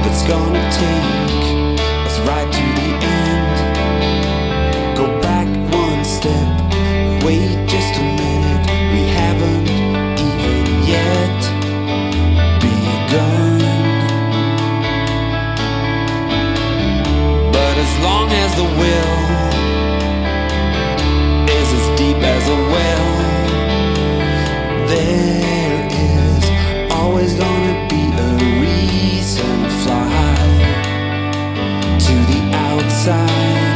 that's gonna take us right to the end. Go back one step, wait just a minute, we haven't even yet begun. But as long as the will is as deep as a well, there is always gonna be a reason to fly to the outside.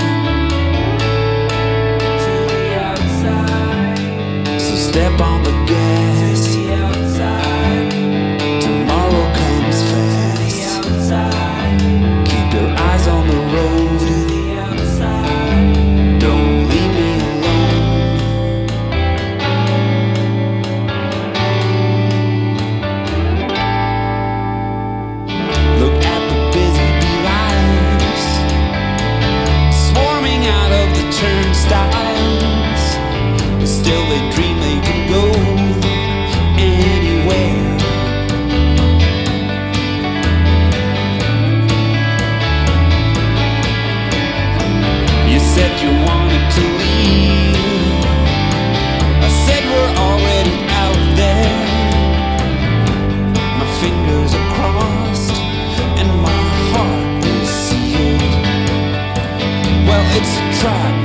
So step on the gas. Tomorrow comes fast. Keep your eyes on the road. Don't leave me alone. Look at the busy beehives swarming out of the turnstiles. Still they dream they can go anywhere. You said you wanted to leave. I said we're already out there. My fingers are crossed and my heart is sealed. Well, it's a trap